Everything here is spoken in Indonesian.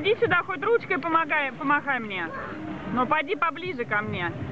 Иди сюда, хоть ручкой помахай мне. Ну, пойди поближе ко мне.